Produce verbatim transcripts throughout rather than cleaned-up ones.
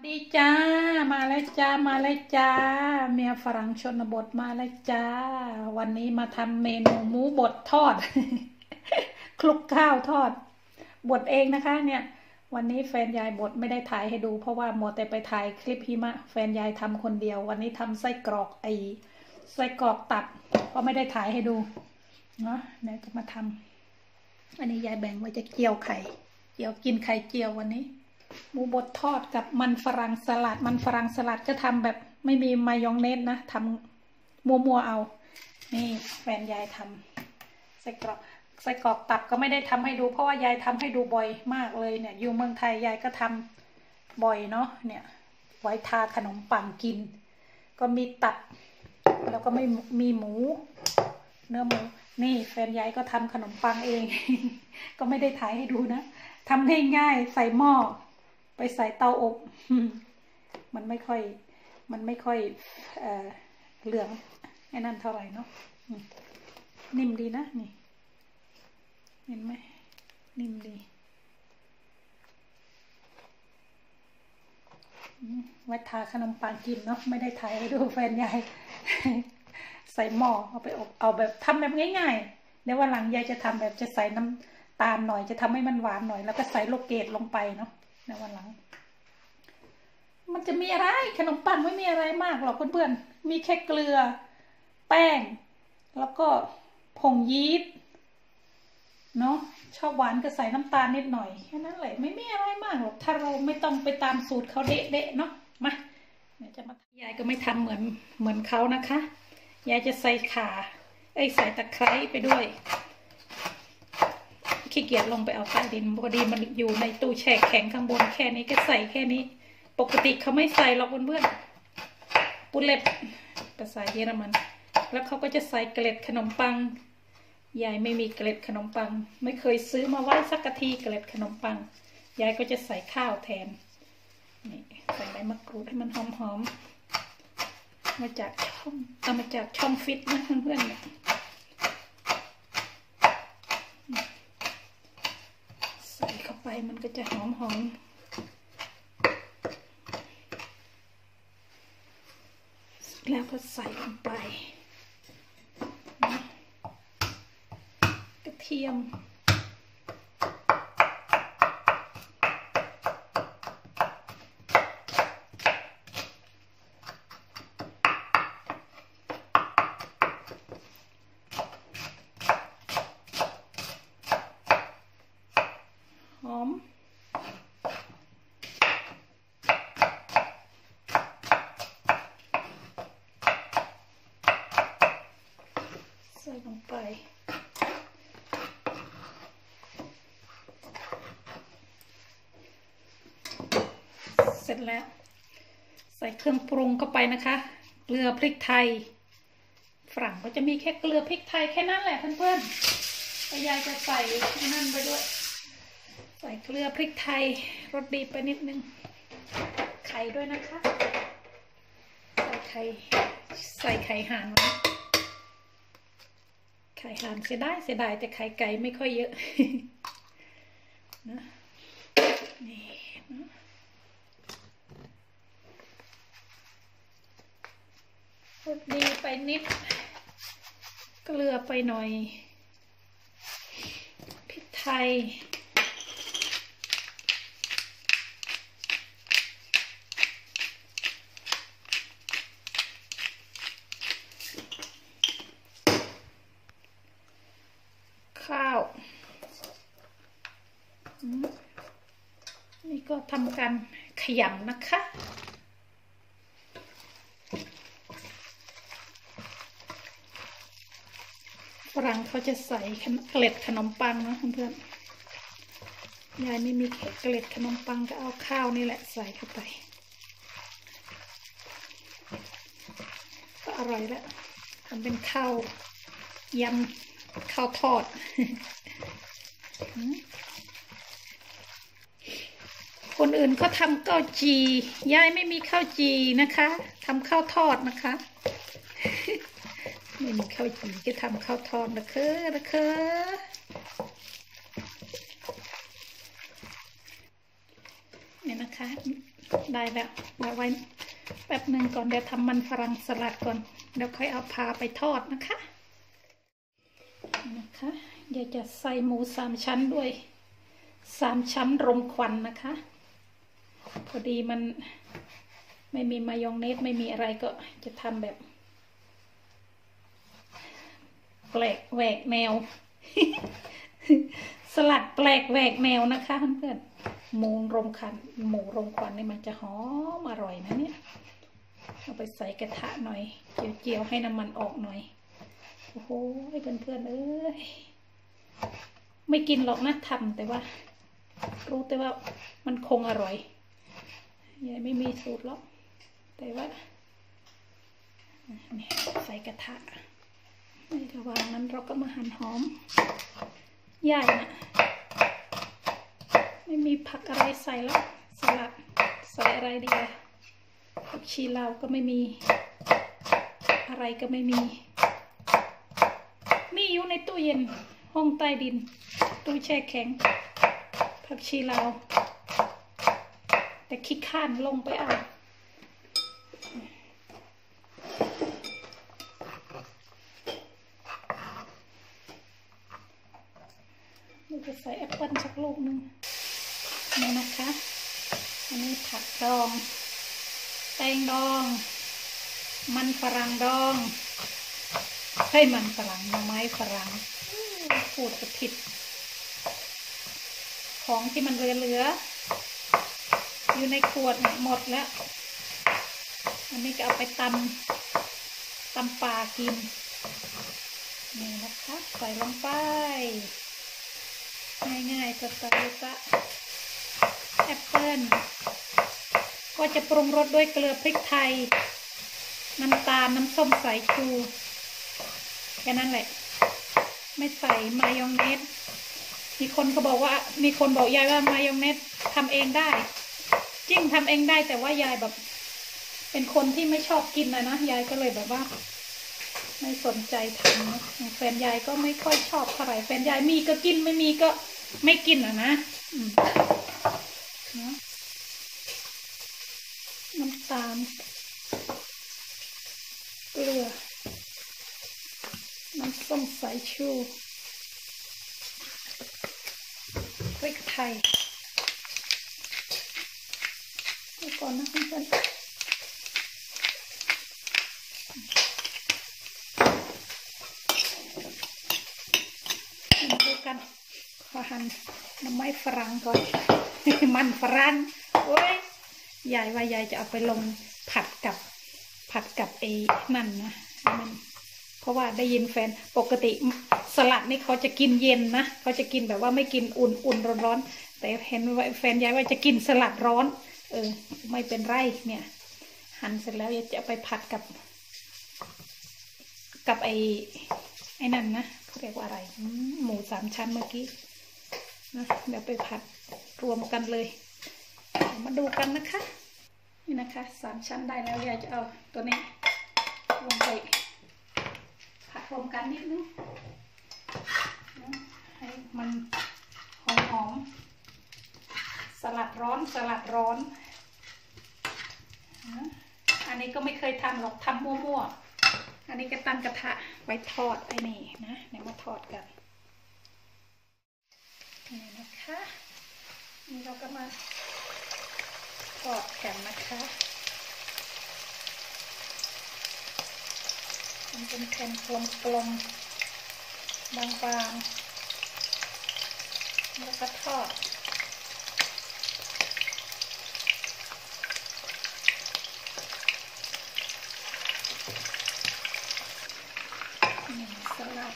ดีจ้ามาแล้วจ้ามาแล้วจ้าเมียฝรั่งชนบทมาแล้วจ้าวันนี้มาทำเมนูหมูบดทอด คลุกข้าวทอดบดเองนะคะเนี่ยวันนี้แฟนยายบดไม่ได้ถ่ายให้ดูเพราะว่าหมดแต่ไปถ่ายคลิปหิมะแฟนยายทำคนเดียววันนี้ทำไส้กรอกไอไส้กรอกตัดเพราะไม่ได้ถ่ายให้ดูเนาะเดี๋ยวจะมาทำอันนี้ยายแบ่งไว้จะเจียวไข่เจียวกินไข่เจียววันนี้หมูบดทอดกับมันฝรั่งสลัดมันฝรั่งสลัดก็ทำแบบไม่มีมายองเนสนะทำมัวๆเอานี่แฟนยายทำไส้กรอกไส้กรอกตับก็ไม่ได้ทำให้ดูเพราะว่ายายทำให้ดูบ่อยมากเลยเนี่ยอยู่เมืองไทยยายก็ทำบ่อยเนาะเนี่ยไว้ทาขนมปังกินก็มีตับแล้วก็ไม่มีหมูเนื้อหมูนี่แฟนยายก็ทำขนมปังเอง ก็ไม่ได้ถ่ายให้ดูนะทำง่ายๆใส่หม้อไปใส่เตาอบมันไม่ค่อยมันไม่ค่อยเอ่อเหลืองไอ้นั่นเท่าไหร่เนาะนิ่มดีนะนี่เห็นไหมนิ่มดีไว้ทาขนมปังกินเนาะไม่ได้ถ่ายให้ดูแฟนยายใส่หม้อเอาไปอบเอาแบบทำแบบง่ายๆเดี๋ยววันหลังยายจะทำแบบจะใส่น้ำตาลหน่อยจะทำให้มันหวานหน่อยแล้วก็ใส่โลเกตลงไปเนาะในวันหลังมันจะมีอะไรขนมปังไม่มีอะไรมากหรอกเพื่อนๆมีแค่เกลือแป้งแล้วก็ผงยีสต์เนาะชอบหวานก็ใส่น้ำตาลนิดหน่อยแค่นั้นแหละไม่มีอะไรมากหรอกถ้าเราไม่ต้องไปตามสูตรเขาเด๊ะๆเนาะมาเดี๋ยวจะมายายก็ไม่ทำเหมือนเหมือนเขานะคะยายจะใส่ข่าไอ้ใส่ตะไคร้ไปด้วยขี้เกียจลงไปเอาใต้ดินพอดีมันอยู่ในตู้แช่แข็งข้างบนแค่นี้ก็ใส่แค่นี้ปกติเขาไม่ใส่หรอกเพื่อนๆปุเล็บภาษาเยอรมันแล้วเขาก็จะใส่เกล็ดขนมปังยายไม่มีเกล็ดขนมปังไม่เคยซื้อมาไว้สักทีเกล็ดขนมปังยายก็จะใส่ข้าวแทนนี่ใส่ใบมะกรูดให้มันหอมๆมาจากช่องเอามาจากช่องฟิตนะเพื่อนๆเนี่ยใส่เข้าไปมันก็จะหอมๆแล้วก็ใส่ลงไปกระเทียมหอมใส่ลงไปเสร็จแล้วใส่เครื่องปรุงเข้าไปนะคะเกลือพริกไทยฝรั่งก็จะมีแค่เกลือพริกไทยแค่นั้นแหละเพื่อนๆแต่ยายจะใส่นั่นไปด้วยใส่เกลือพริกไทยรสดีไปนิดนึงไข่ด้วยนะคะใส่ไข่ใส่ไข่ห่านไว้ไข่ห่านเสียดายเสียดายแต่ไข่ไก่ไม่ค่อยเยอะนะนี่นะรสดีไปนิดเกลือไปหน่อยพริกไทยข้าวนี่ก็ทำการขยำนะคะฝรั่งเขาจะใส่เกล็ดขนมปังนะเพื่อนๆยายไม่มีเกล็ดขนมปังก็เอาข้าวนี่แหละใส่เข้าไปก็อร่อยแล้วทำเป็นข้าวยำข้าวทอด คนอื่นเขาทำข้าวจียายไม่มีข้าวจีนะคะทำข้าวทอดนะคะ ไม่มีข้าวจีก็ทำข้าวทอดนะคะนะคะเนี่ยนะคะได้แล้วเดี๋ยวไว้แป๊บหนึ่งก่อนเดี๋ยวทำมันฝรั่งสลัดก่อนเดี๋ยวค่อยเอาพาไปทอดนะคะนะคะเดี๋ยวจะใส่หมูสามชั้นด้วยสามชั้นรมควันนะคะพอดีมันไม่มีมายองเนสไม่มีอะไรก็จะทำแบบแปลกแหวกแนว สลัดแปลกแหวกแนวนะคะเพื่อนๆหมูรมควันหมูรมควันนี่มันจะหอมอร่อยนะเนี่ยเอาไปใส่กระทะหน่อยเจียวๆให้น้ำมันออกหน่อยโอ้โหเพื่อนๆเอ้ยไม่กินหรอกนะทำแต่ว่ารู้แต่ว่ามันคงอร่อยยังไม่มีสูตรหรอกแต่ว่าเนี่ยใส่กระทะในระหว่างนั้นเราก็มาหั่นหอมใหญ่นะไม่มีผักอะไรใส่แล้วสลัดใส่อะไรดีอะผักชีลาวก็ไม่มีอะไรก็ไม่มีมีอยู่ในตู้เย็นห้องใต้ดินตู้แช่แข็งผักชีลาวแต่ขี้ข้านลงไปเอาเราจะใส่แอปเปิ้ลสักลูกหนึ่งนี่นะคะอันนี้ผักดองแตงดองมันฝรั่งดองให้มันฝรั่งหน่อไม้ฝรั่งพูดจะผิดของที่มันเหลือๆอยู่ในขวดหมดแล้วอันนี้ก็เอาไปตำตำปลากินนี่นะคะใส่ลงไปง่ายๆสไตล์จะแอปเปิ้ลก็จะปรุงรสด้วยเกลือพริกไทยน้ำตาลน้ำส้มสายชูแค่นั้นแหละไม่ใส่มายองเนสมีคนก็บอกว่ามีคนบอกยายว่ามายองเนสทำเองได้จริงทำเองได้แต่ว่ายายแบบเป็นคนที่ไม่ชอบกินนะนะยายก็เลยแบบว่าไม่สนใจทำนะแฟนยายก็ไม่ค่อยชอบเท่าไหร่แฟนยายมีก็กินไม่มีก็ไม่กินอ่ะนะน้ำตาลเกลือน้ำส้มสายชูพริกไทยดูก่อนนะเพื่อนๆมาดูกันขอหั่นน้ำไม้ฝรั่งก่อน มันฝรั่งโอ้ยยายว่ายายจะเอาไปลงผัดกับผัดกับไอ้นั่นนะมันเพราะว่าได้ยินแฟนปกติสลัดนี่เขาจะกินเย็นนะเขาจะกินแบบว่าไม่กินอุ่นอุ่นร้อนร้อนแต่เห็นว่าแฟนยายว่าจะกินสลัดร้อนเออไม่เป็นไรเนี่ยหั่นเสร็จแล้วยายจะไปผัดกับกับไอ้ไอ้นั่นนะเขาเรียกว่าอะไรหมูสามชั้นเมื่อกี้นะเดี๋ยวไปผัดรวมกันเลยมาดูกันนะคะนี่นะคะสามชั้นได้แล้วยายจะเอาตัวนี้ลงไปผัดรวมกันนิดนึงให้มันหอมๆสลัดร้อนสลัดร้อนอันนี้ก็ไม่เคยทำหรอกทำมั่วๆอันนี้ก็ตั้งกระทะไว้ทอดไอ้นี่นะเดี๋ยวมาทอดกันนี่นะคะนี่เราก็มาทอดกันนะคะมันเป็นแผ่นกลมๆบางๆแล้วก็ทอดนี่สลัด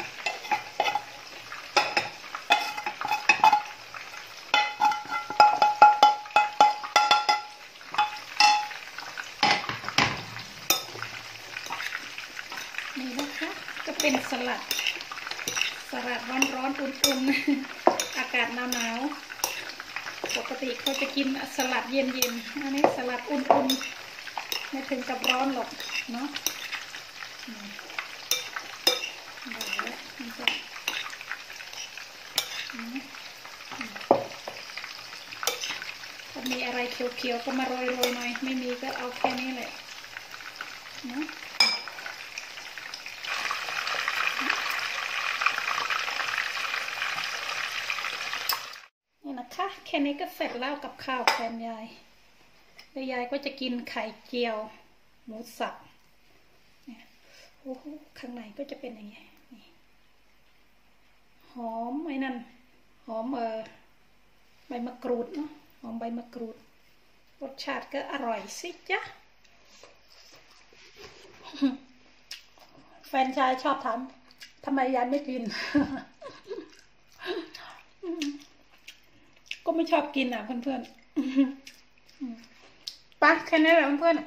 นี่นะคะก็เป็นสลัดสลัดร้อนๆอุ่นๆอากาศหนาวๆปกติเขาจะกินสลัดเย็นๆอันนี้สลัดอุ่นๆไม่ถึงกับร้อนหรอกเนาะได้แล้วมันจะพอมีอะไรเขียวๆก็มาโรยๆหน่อยไม่มีก็เอาแค่นี้แหละนะนี่นะคะแค่นี้ก็เสร็จแล้วกับข้าวแทนยายแล้วยายก็จะกินไข่เจียวหมูสับโอ้โหข้างในก็จะเป็นอย่างนี้หอมไอ้นั่นหอมเออใบมะกรูดเนาะหอมใบมะกรูดรสชาติก็อร่อยสิจ๊ะแฟนชายชอบถามทำไมยายไม่กิน ก็ไม่ชอบกินอ่ะเพื่อนๆปะแค่นี้แหละเพื่อน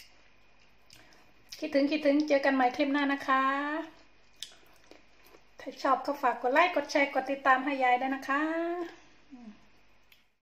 ๆคิดถึงคิดถึงเจอกันใหม่คลิปหน้านะคะถ้าชอบก็ฝากกดไลค์กดแชร์กดติดตามให้ยายด้วยนะคะ